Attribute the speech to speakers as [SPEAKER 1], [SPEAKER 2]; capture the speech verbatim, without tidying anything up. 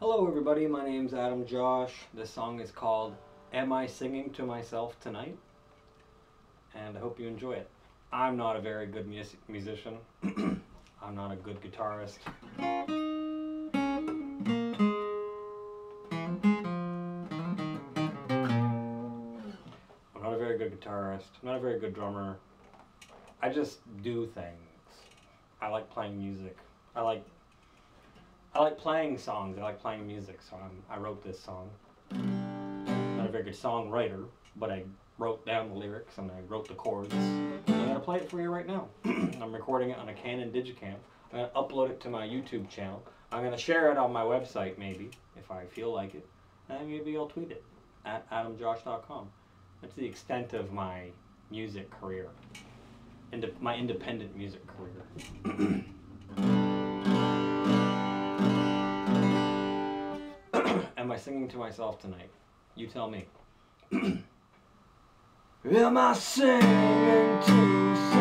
[SPEAKER 1] Hello everybody, my name's Adam Josh. This song is called Am I Singing to Myself Tonight? And I hope you enjoy it. I'm not a very good mus musician. I'm not a good guitarist. I'm not a very good guitarist. I'm not a very good drummer. I just do things. I like playing music. I like I like playing songs. I like playing music. So I'm, I wrote this song. Not a very good songwriter, but I wrote down the lyrics and I wrote the chords. And I'm gonna play it for you right now. I'm recording it on a Canon Digicam. I'm gonna upload it to my YouTube channel. I'm gonna share it on my website maybe if I feel like it, and maybe I'll tweet it at adam josh dot com. That's the extent of my music career, Inde my independent music career. Am I singing to myself tonight? You tell me. Am I singing to